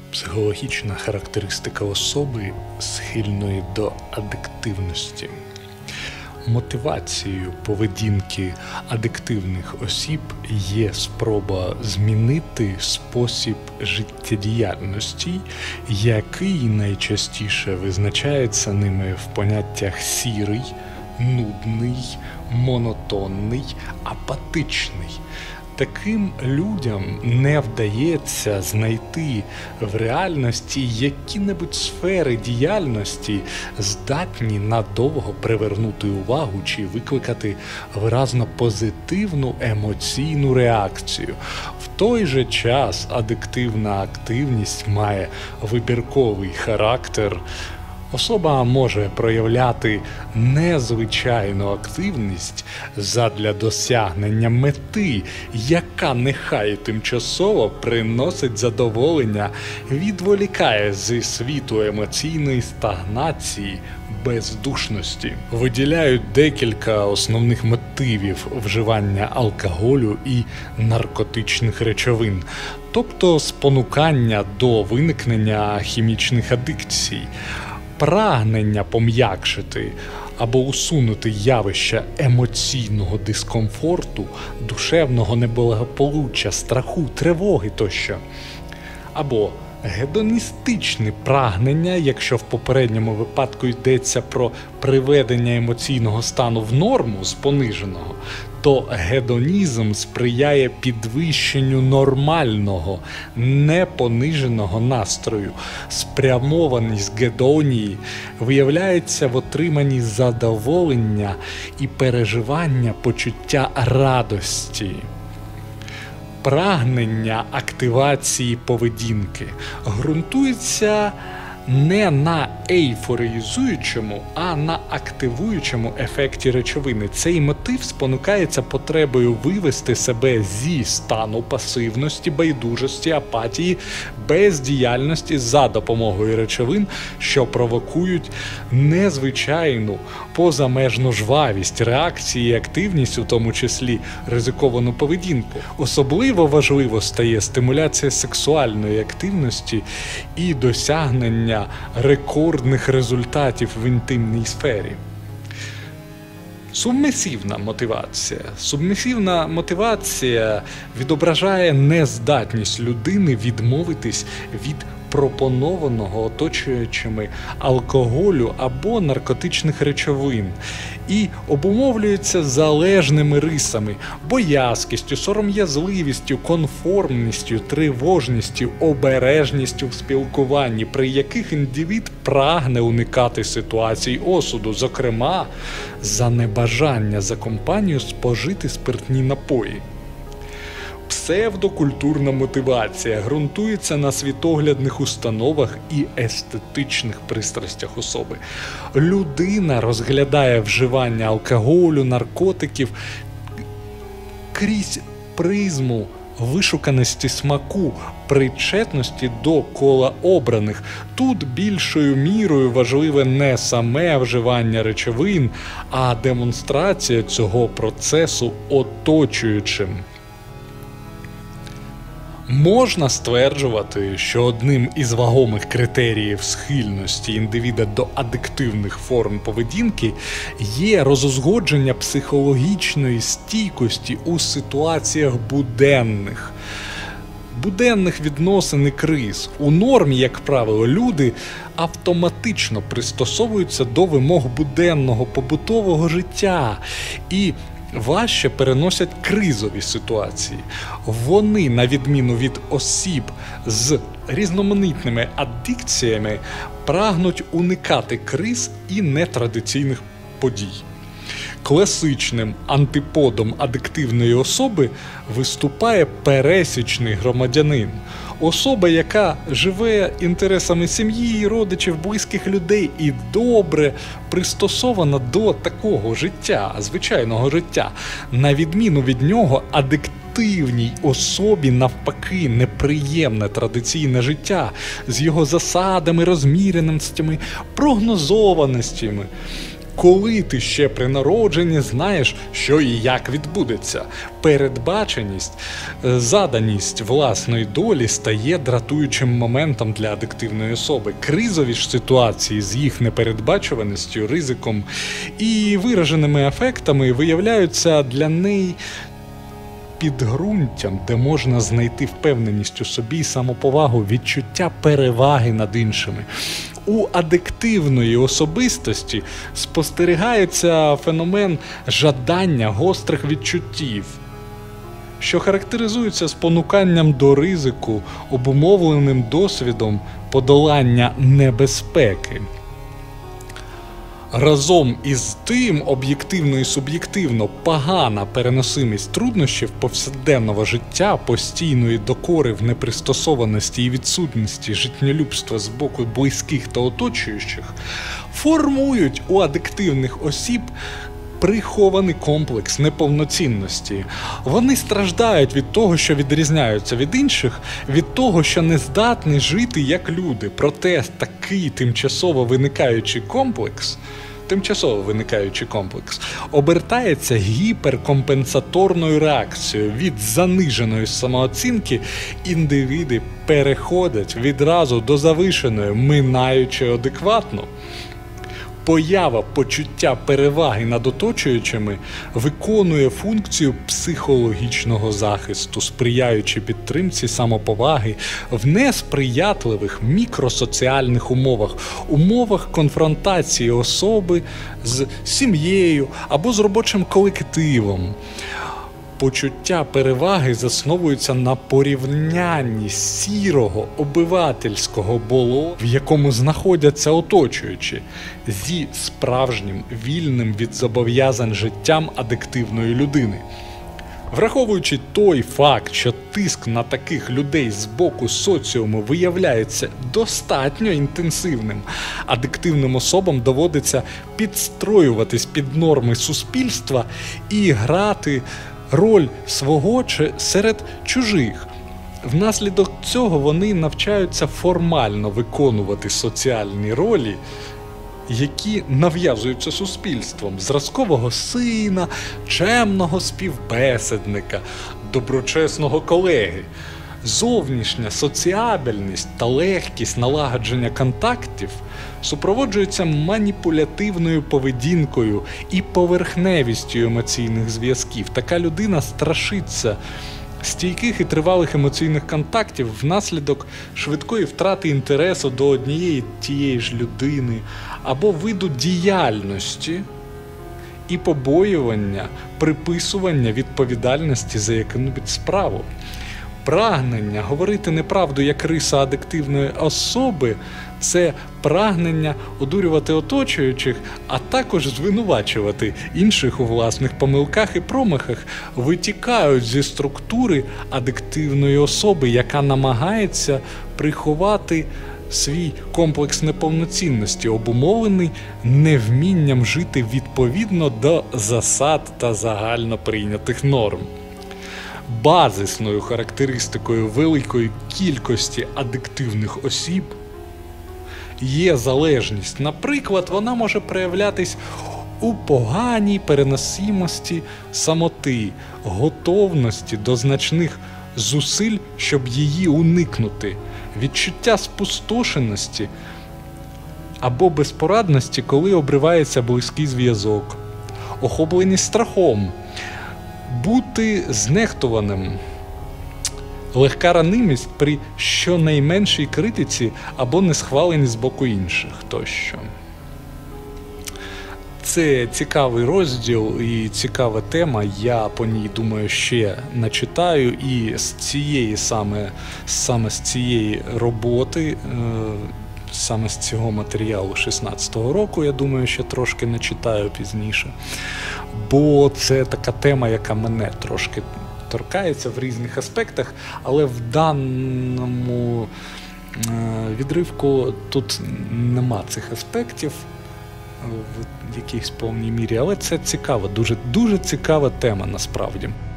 Психологічна характеристика особи, схильної до адиктивності. Мотивацією поведінки адиктивних осіб є спроба змінити спосіб життєдіяльності, який найчастіше визначається ними в поняттях сірий, нудний, монотонний, апатичний. Таким людям не вдається знайти в реальності які-небудь сфери діяльності, здатні надовго привернути увагу чи викликати виразно позитивну емоційну реакцію. В той же час адиктивна активність має вибірковий характер. Особа може проявляти незвичайну активність задля досягнення мети, яка нехай тимчасово приносить задоволення, відволікає зі світу емоційної стагнації, бездушності. Виділяють декілька основних мотивів вживання алкоголю і наркотичних речовин, тобто спонукання до виникнення хімічних адикцій. Прагнення пом'якшити або усунути явища емоційного дискомфорту, душевного неблагополуччя, страху, тривоги тощо. Або гедоністичне прагнення, якщо в попередньому випадку йдеться про приведення емоційного стану в норму з пониженого, то гедонізм сприяє підвищенню нормального, непониженого настрою. Спрямованість гедонії виявляється в отриманні задоволення і переживання почуття радості. Прагнення активації поведінки ґрунтується не на ейфоризуючому, а на активуючому ефекті речовини. Цей мотив спонукається потребою вивести себе зі стану пасивності, байдужості, апатії, бездіяльності за допомогою речовин, що провокують незвичайну, позамежну жвавість, реакції і активність, у тому числі ризиковану поведінку. Особливо важливо стає стимуляція сексуальної активності і досягнення рекордних результатів в інтимній сфері. Субмісивна мотивація. Субмісивна мотивація відображає нездатність людини відмовитись від пропонованого оточуючими алкоголю або наркотичних речовин і обумовлюється залежними рисами, боязкістю, сором'язливістю, конформністю, тривожністю, обережністю в спілкуванні, при яких індивід прагне уникати ситуацій осуду, зокрема, за небажання за компанію спожити спиртні напої. Псевдокультурна мотивація ґрунтується на світоглядних установах і естетичних пристрастях особи. Людина розглядає вживання алкоголю, наркотиків крізь призму вишуканості смаку, причетності до кола обраних. Тут більшою мірою важливе не саме вживання речовин, а демонстрація цього процесу оточуючим. Можна стверджувати, що одним із вагомих критеріїв схильності індивіда до адиктивних форм поведінки є розузгодження психологічної стійкості у ситуаціях буденних відносин і криз. У нормі, як правило, люди автоматично пристосовуються до вимог буденного побутового життя і важче переносять кризові ситуації. Вони, на відміну від осіб з різноманітними адикціями, прагнуть уникати криз і нетрадиційних подій. Класичним антиподом адиктивної особи виступає пересічний громадянин. Особа, яка живе інтересами сім'ї, родичів, близьких людей і добре пристосована до такого життя, звичайного життя. На відміну від нього, адиктивній особі навпаки неприємне традиційне життя з його засадами, розміреністями, прогнозованостями. коли ти ще при народженні знаєш, що і як відбудеться. Передбаченість, заданість власної долі стає дратуючим моментом для адиктивної особи. Кризові ж ситуації з їх непередбачуваністю, ризиком і вираженими ефектами виявляються для неї підґрунтям, де можна знайти впевненість у собі і самоповагу, відчуття переваги над іншими. У адиктивної особистості спостерігається феномен жадання гострих відчуттів, що характеризується спонуканням до ризику, обумовленим досвідом подолання небезпеки. Разом із тим, об'єктивно і суб'єктивно погана переносимість труднощів повсякденного життя, постійної докори в непристосованості і відсутності життєлюбства з боку близьких та оточуючих, формують у адиктивних осіб прихований комплекс неповноцінності. Вони страждають від того, що відрізняються від інших, від того, що не здатні жити як люди. Проте такий тимчасово виникаючий комплекс обертається гіперкомпенсаторною реакцією. Від заниженої самооцінки індивіди переходять відразу до завишеної, минаючи адекватну. Поява почуття переваги над оточуючими виконує функцію психологічного захисту, сприяючи підтримці самоповаги в несприятливих мікросоціальних умовах конфронтації особи з сім'єю або з робочим колективом. Почуття переваги засновується на порівнянні сірого обивательського болота, в якому знаходяться оточуючі, зі справжнім вільним від зобов'язань життям адиктивної людини. Враховуючи той факт, що тиск на таких людей з боку соціуму виявляється достатньо інтенсивним, адиктивним особам доводиться підстроюватись під норми суспільства і грати роль свого чи серед чужих. Внаслідок цього вони навчаються формально виконувати соціальні ролі, які нав'язуються суспільством: зразкового сина, чемного співбесідника, доброчесного колеги. Зовнішня соціабельність та легкість налагодження контактів супроводжуються маніпулятивною поведінкою і поверхневістю емоційних зв'язків. Така людина страшиться стійких і тривалих емоційних контактів внаслідок швидкої втрати інтересу до однієї тієї ж людини або виду діяльності і побоювання приписування відповідальності за яку-небудь справу. Прагнення говорити неправду як риса адиктивної особи – це прагнення одурювати оточуючих, а також звинувачувати інших у власних помилках і промахах, витікають зі структури адиктивної особи, яка намагається приховати свій комплекс неповноцінності, обумовлений невмінням жити відповідно до засад та загально прийнятих норм. Базисною характеристикою великої кількості адиктивних осіб є залежність. Наприклад, вона може проявлятись у поганій переносимості самоти, готовності до значних зусиль, щоб її уникнути, відчуття спустошеності або безпорадності, коли обривається близький зв'язок, охопленість страхом, бути знехтуваним, легка ранимість при щонайменшій критиці або несхваленні з боку інших тощо. Це цікавий розділ і цікава тема, я по ній, думаю, ще начитаю, і з цієї саме з цієї роботи, саме з цього матеріалу 16-го року, я думаю, ще трошки начитаю пізніше. Бо це така тема, яка мене трошки торкається в різних аспектах, але в даному відривку тут нема цих аспектів в якійсь повній мірі, але це цікава, дуже цікава тема насправді.